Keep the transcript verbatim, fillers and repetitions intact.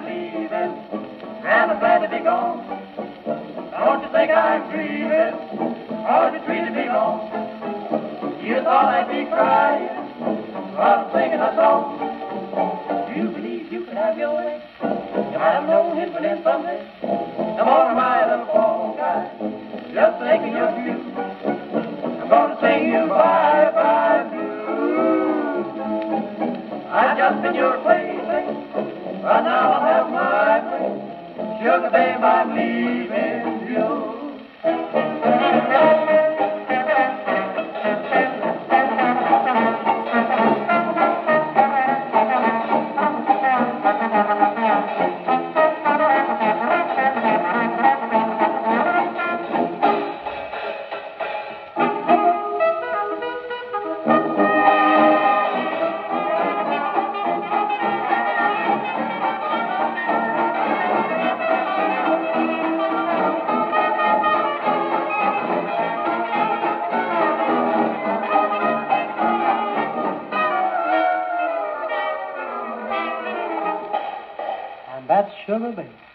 I'm leaving, and I'm glad to be gone. Don't you think I'm grieving, or you treated me wrong? You thought I'd be crying, while I'm singing a song. You believe you can have your way, you might have known it, but then someday, come on, my little fall guy, just thinking your view. I'm gonna sing you bye-bye blue. I've just been your plaything, but now I'll have my way. Sugar babe, I'm leaving you. That's Sugar Babe.